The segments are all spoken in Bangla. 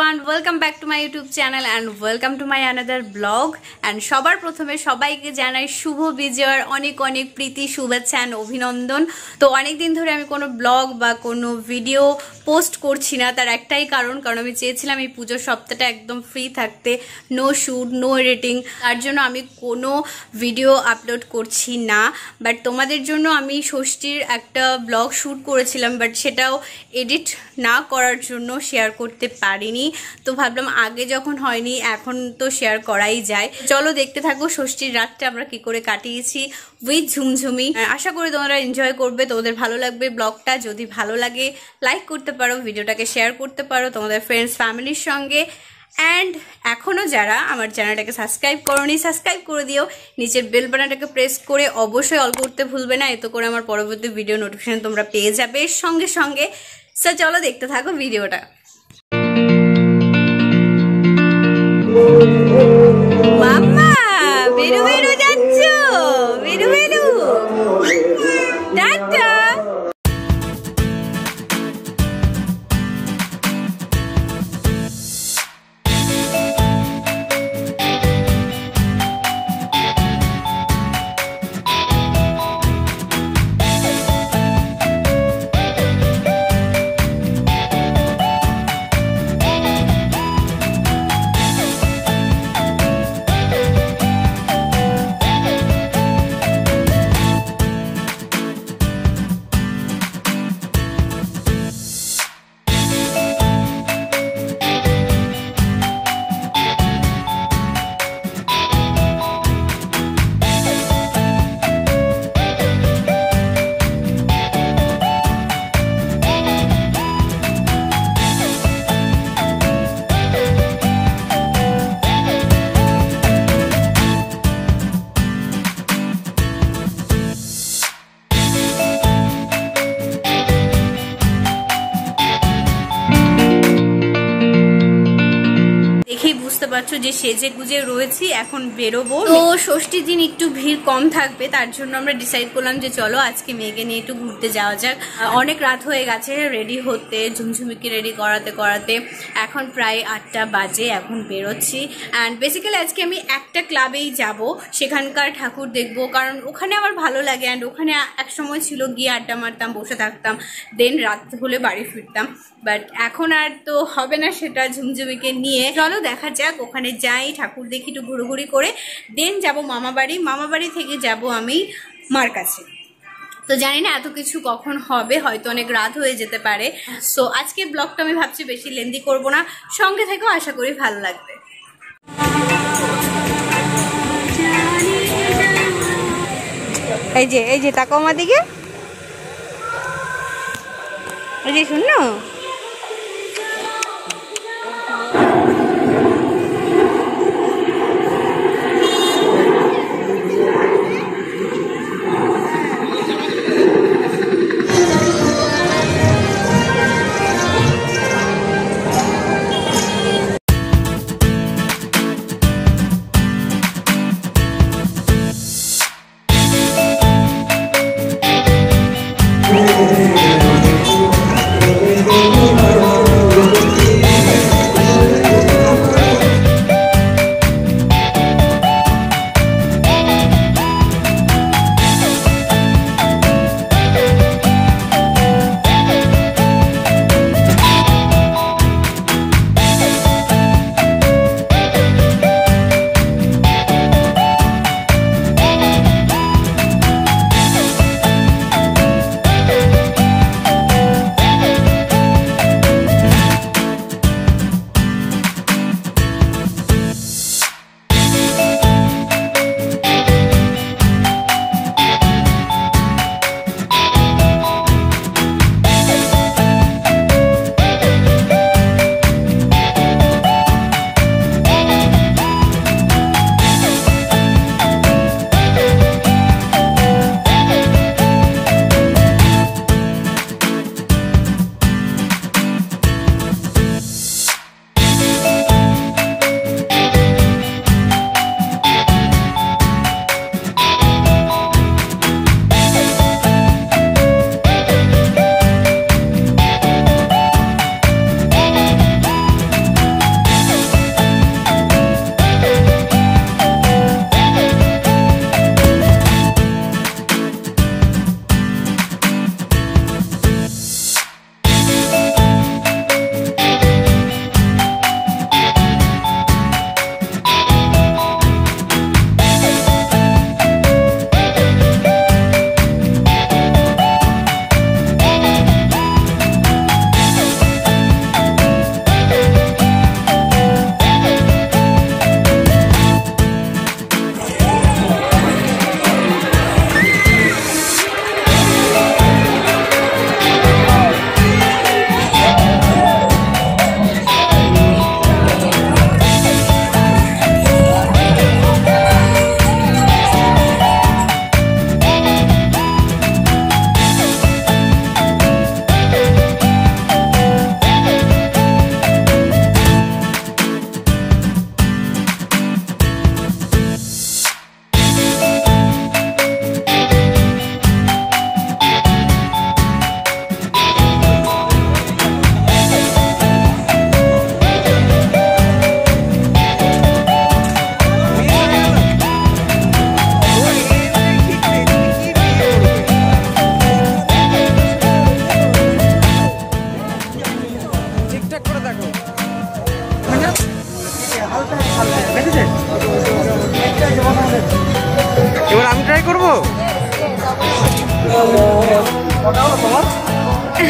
everyone, welcome back to my YouTube channel and welcome to my another vlog. And সবার প্রথমে সবাইকে জানাই শুভ বিজয়ের অনেক অনেক প্রীতি শুভেচ্ছা and অভিনন্দন। তো অনেক দিন ধরে আমি কোনো ব্লগ বা কোনো ভিডিও পোস্ট করছি না, তার একটাই কারণ আমি চেয়েছিলাম এই পুজোর সপ্তাহটা একদম ফ্রি থাকতে, নো শুট নো এডিটিং, তার জন্য আমি কোনো ভিডিও আপলোড করছি না। বাট তোমাদের জন্য আমি ষষ্ঠীর একটা ব্লগ শুট করেছিলাম, বাট সেটাও এডিট না করার জন্য শেয়ার করতে পারিনি। তো ভাবলাম আগে যখন হয়নি এখন তো শেয়ার করাই যায়। চলো দেখতে থাকো ষষ্ঠীর রাতটা আমরা কি করে কাটিয়েছি উইথ ঝুমঝুমি। আশা করি তোমরা এনজয় করবে, তোমাদের ভালো লাগবে ব্লগটা। যদি ভালো লাগে লাইক করতে পারো, ভিডিওটাকে শেয়ার করতে পারো তোমাদের ফ্রেন্ডস ফ্যামিলির সঙ্গে। অ্যান্ড এখনও যারা আমার চ্যানেলটাকে সাবস্ক্রাইব করোনি সাবস্ক্রাইব করে দিও, নিচের বেল বাটনটাকে প্রেস করে অবশ্যই অল করতে ভুলবে না, এতে করে আমার পরবর্তী ভিডিও নোটিফিকেশন তোমরা পেয়ে যাবে সঙ্গে সঙ্গে। সো চলো দেখতে থাকো ভিডিওটা। মাম্মা বেরু বেরু যাচ্ছ, বেরু বেরু টাটা। বুঝতে পারছো যে সেজে গুজে রয়েছি, এখন বেরোবো। তো ষষ্ঠীর দিন একটু ভিড় কম থাকবে, তার জন্য আমরা ডিসাইড করলাম যে চলো আজকে মেয়েকে নিয়ে একটু ঘুরতে যাওয়া যাক। অনেক রাত হয়ে গেছে রেডি হতে, ঝুমঝুমিকে রেডি করাতে করাতে এখন প্রায় 8টা বাজে, এখন বেরোচ্ছি। অ্যান্ড বেসিক্যালি আজকে আমি একটা ক্লাবেই যাব, সেখানকার ঠাকুর দেখবো, কারণ ওখানে আমার ভালো লাগে। অ্যান্ড ওখানে এক সময় ছিল গিয়ে আড্ডা মারতাম, বসে থাকতাম, দেন রাত হলে বাড়ি ফিরতাম। বাট এখন আর তো হবে না সেটা ঝুমঝুমিকে নিয়ে। চলো দেখা যাক, ওখানে যাই, ঠাকুর দেখি, একটু ঘুরোঘুরি করে দেন যাব মামা বাড়ি থেকে যাব আমি মার কাছে। তো জানি না এত কিছু কখন হবে, হয়তো অনেক রাত হয়ে যেতে পারে। সো আজকে ব্লগটা আমি ভাবছি বেশি লেন্দি করব না, সঙ্গে থেকেও আশা করি ভালো লাগবে। এই যে তাকাও আমার দিকে, এই যে শুনো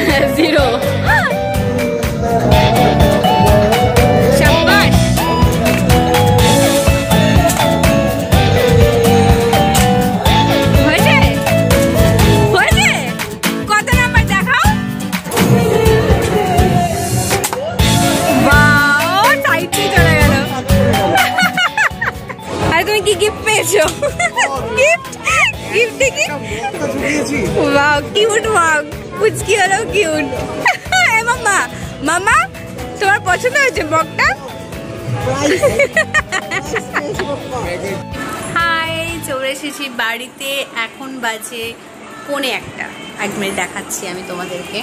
জিরো। শাবাশ। হয়েছে হয়েছে, কত নাম্বার দেখাও। বাও, টাইটলি চলে গেল। আর তুমি কি গিফট পেয়েছো? গিফট গিফট দেখি। ওয়াও, কিউট মগ, পুচকি হলো কিউট। এ মাম্মা, মাম্মা তোমার পছন্দ হয়েছে মগটা? হাই, চলে এসেছি বাড়িতে। এখন বাজে 1:45। 1 মিনিট দেখাচ্ছি আমি তোমাদেরকে।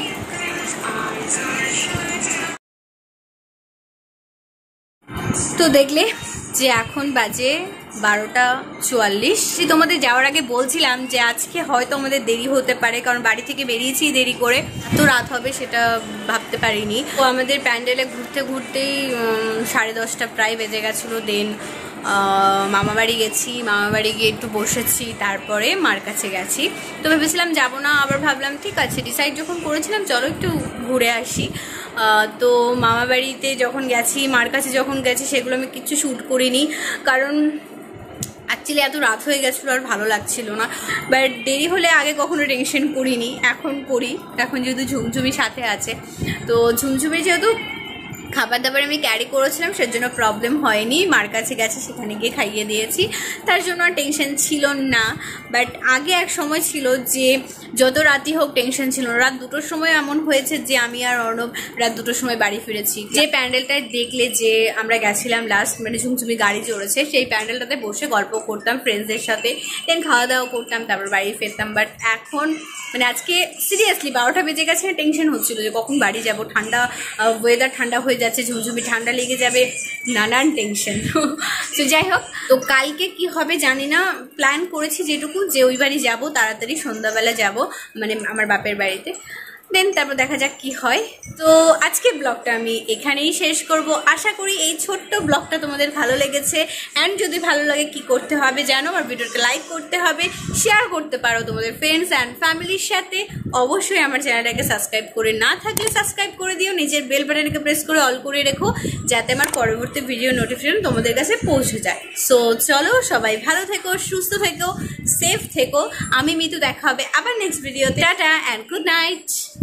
তো দেখলে যে এখন বাজে 12:44। তোমাদের যাওয়ার আগে বলছিলাম যে আজকে হয়তো আমাদের দেরি হতে পারে, কারণ বাড়ি থেকে বেরিয়েছি দেরি করে, তো রাত হবে সেটা ভাবতে পারিনি। তো আমাদের প্যান্ডেলে ঘুরতে ঘুরতেই 10:30 প্রায় বেজে গেছিলো। দেন মামাবাড়ি গেছি, মামাবাড়ি গিয়ে একটু বসেছি, তারপরে মার কাছে গেছি। তো ভেবেছিলাম যাবো না, আবার ভাবলাম ঠিক আছে, ডিসাইড যখন করেছিলাম চলো একটু ঘুরে আসি। তো মামাবাড়িতে যখন গেছি, মার কাছে যখন গেছি, সেগুলো আমি কিছু শ্যুট করিনি, কারণ অ্যাকচুয়ালি এত রাত হয়ে গেছিলো আর ভালো লাগছিল না। বাট দেরি হলে আগে কখনো টেনশন করিনি, এখন করি। এখন যেহেতু ঝুমঝুমি সাথে আছে, তো ঝুমঝুমি যেহেতু খাবার দাবার আমি ক্যারি করেছিলাম, সেজন্য প্রবলেম হয়নি। মার কাছে গেছে, সেখানে গিয়ে খাইয়ে দিয়েছি, তার জন্য আর টেনশন ছিল না। বাট আগে এক সময় ছিল যে যত রাতই হোক টেনশন ছিল না। রাত 2টোর সময় এমন হয়েছে যে আমি আর অর্ণব রাত 2টোর সময় বাড়ি ফিরেছি। যে প্যান্ডেলটায় দেখলে যে আমরা গেছিলাম লাস্ট, মানে ঝুমঝুমি গাড়ি চড়েছে, সেই প্যান্ডেলটাতে বসে গল্প করতাম ফ্রেন্ডসদের সাথে, দেন খাওয়া দাওয়া করতাম, তারপর বাড়ি ফিরতাম। বাট এখন মানে আজকে সিরিয়াসলি 12টা বেজে গেছে, টেনশন হচ্ছিল যে কখন বাড়ি যাব। ঠান্ডা ওয়েদার, ঠান্ডা হয়ে যাচ্ছে, ঝুমঝুমি ঠান্ডা লেগে যাবে, নানান টেনশন। তো যাই হোক, তো কালকে কি হবে জানি না। প্ল্যান করেছি যেটুকু, যে ওই বাড়ি যাবো তাড়াতাড়ি, সন্ধ্যাবেলা যাব, মানে আমার বাপের বাড়িতে। দেন তারপর দেখা যাক কি হয়। তো আজকে ব্লগটা আমি এখানেই শেষ করব। আশা করি এই ছোট্ট ব্লগটা তোমাদের ভালো লেগেছে। অ্যান্ড যদি ভালো লাগে কি করতে হবে জানো, আর ভিডিওটা লাইক করতে হবে, শেয়ার করতে পারো তোমাদের ফ্রেন্ডস অ্যান্ড ফ্যামিলির সাথে। অবশ্যই আমার চ্যানেলটাকে সাবস্ক্রাইব করে না থাকলে সাবস্ক্রাইব করে দিও, নিজের বেল বাটনকে প্রেস করে অল করে রেখো, যাতে আমার পরবর্তী ভিডিও নোটিফিকেশন তোমাদের কাছে পৌঁছে যায়। সো চলো, সবাই ভালো থেকো, সুস্থ থেকো, সেফ থেকো। আমি মিতু, দেখা হবে আবার নেক্সট ভিডিওতে। Tata and good night.